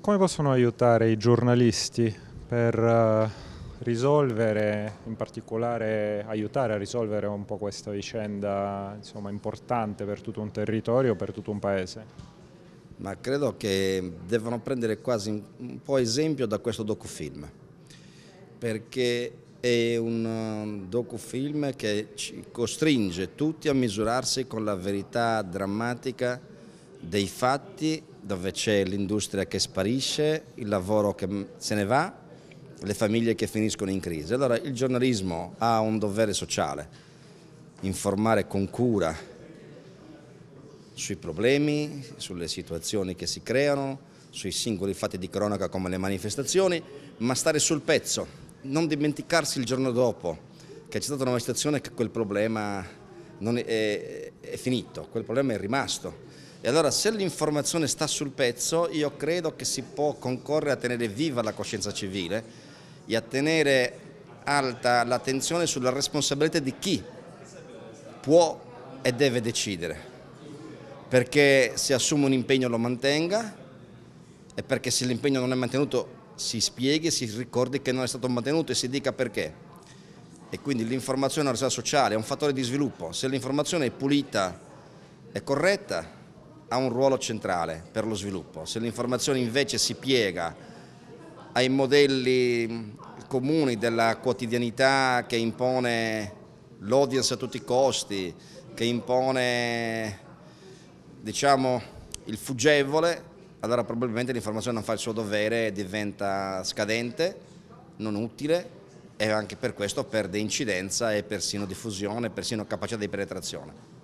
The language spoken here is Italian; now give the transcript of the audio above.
Come possono aiutare i giornalisti per risolvere, in particolare aiutare a risolvere un po' questa vicenda, insomma, importante per tutto un territorio, per tutto un paese? Ma credo che devono prendere quasi un po' esempio da questo docufilm, perché è un docufilm che ci costringe tutti a misurarsi con la verità drammatica dei fatti, dove c'è l'industria che sparisce, il lavoro che se ne va, le famiglie che finiscono in crisi. Allora il giornalismo ha un dovere sociale: informare con cura sui problemi, sulle situazioni che si creano, sui singoli fatti di cronaca come le manifestazioni, ma stare sul pezzo, non dimenticarsi il giorno dopo che c'è stata una manifestazione, che quel problema non è finito, quel problema è rimasto. E allora, se l'informazione sta sul pezzo, io credo che si può concorrere a tenere viva la coscienza civile e a tenere alta l'attenzione sulla responsabilità di chi può e deve decidere, perché se assume un impegno lo mantenga, e perché se l'impegno non è mantenuto si spieghi, si ricordi che non è stato mantenuto e si dica perché. E quindi l'informazione è una risorsa sociale, è un fattore di sviluppo. Se l'informazione è pulita e corretta, ha un ruolo centrale per lo sviluppo. Se l'informazione invece si piega ai modelli comuni della quotidianità, che impone l'audience a tutti i costi, che impone, diciamo, il fuggevole, allora probabilmente l'informazione non fa il suo dovere e diventa scadente, non utile, e anche per questo perde incidenza e persino diffusione, persino capacità di penetrazione.